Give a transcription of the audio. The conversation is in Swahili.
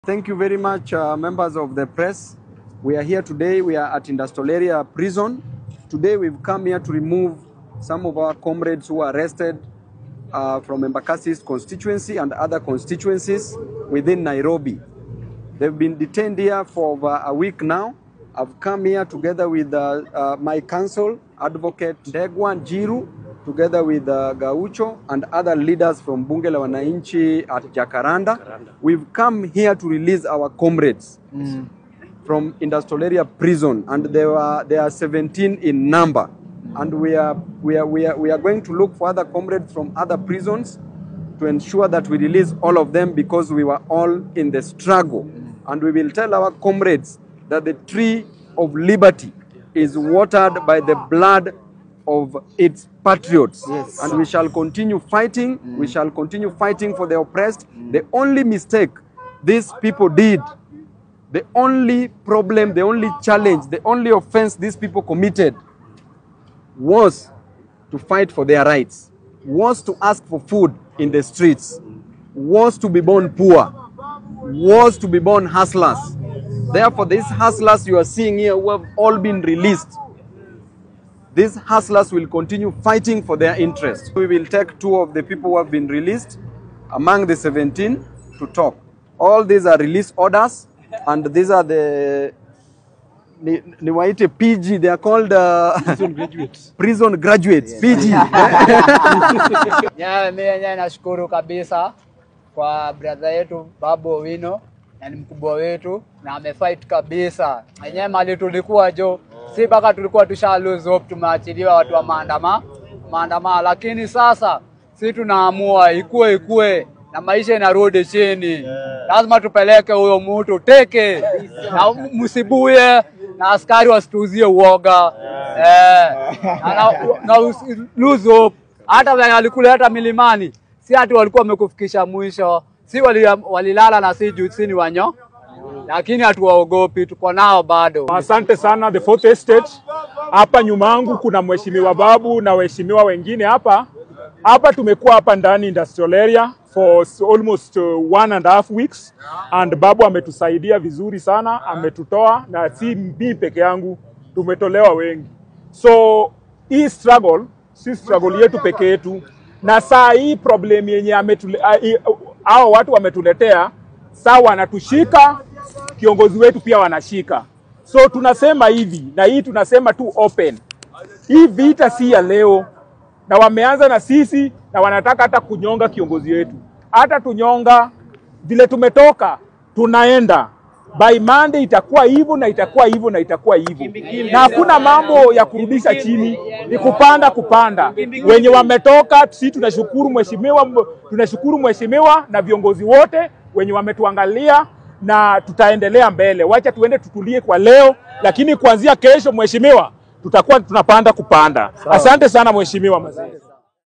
Thank you very much, members of the press. We are here today. We are at Industrial Area Prison. Today we've come here to remove some of our comrades who are arrested from Embakasi's constituency and other constituencies within Nairobi. They've been detained here for over a week now. I've come here together with my counsel, Advocate Ndegwa Njiru, together with Gaucho and other leaders from Bunge la Wananchi at Jacaranda. We've come here to release our comrades from Industrial Area Prison, and there are 17 in number. And we are going to look for other comrades from other prisons to ensure that we release all of them, because we were all in the struggle. And we will tell our comrades that the tree of liberty is watered by the blood of its patriots. Yes. And we shall continue fighting. We shall continue fighting for the oppressed. The only mistake these people did, the only problem, the only challenge, the only offense these people committed was to fight for their rights, was to ask for food in the streets, was to be born poor, was to be born hustlers. Therefore, these hustlers you are seeing here who have all been released, these hustlers will continue fighting for their interests. We will take 2 of the people who have been released among the 17 to talk. All these are release orders, and these are the Niwaite PG. They are called prison graduates. Prison graduates, yes. PG. Mimi nashukuru kabisa kwa brother yetu Babu Owino, na ni mkubwa wetu na amefight kabisa. Yenyewe mali tulikuwa si baka tulikuwa tusha lose hope, tumeachiliwa watu wa maandamano, lakini sasa si tunaamua ikue na maisha inarudi chini. Lazima tupeleke huyo mtu teke na msibuye na askari wasituzie uoga. Na lose hope. Hata wale walikuleta milimani, si hata walikuwa wamekufikisha mwisho. Si walilala na si juu chini wanyo, lakini hatuwaogopi, tuko nao bado. Asante sana the Fourth Estate. Hapa nyuma yangu kuna mheshimiwa Babu na waheshimiwa wengine hapa. Hapa tumekuwa hapa ndani Industrial Area for almost 1.5 weeks, and Babu ametusaidia vizuri sana, ametutoa, na si mimi peke yangu, tumetolewa wengi. So hii struggle si struggle yetu peke yetu, na saa hii problem yenye hao watu wametuletea, saa wanatushika, kiongozi wetu pia wanashika. So tunasema hivi, na hii tunasema tu open, hii vita si ya leo, na wameanza na sisi, na wanataka hata kunyonga kiongozi wetu. Hata tunyonga vile tumetoka, tunaenda by Monday itakuwa hivyo na itakuwa hivyo na itakuwa hivyo, na hakuna mambo ya kurudisha chini, ni kupanda. Wenye wametoka, sisi tunashukuru mheshimiwa na viongozi wote wenye wametuangalia, na tutaendelea mbele. Wacha tuende tutulie kwa leo, lakini kuanzia kesho mheshimiwa tutakuwa tunapanda. Asante sana mheshimiwa.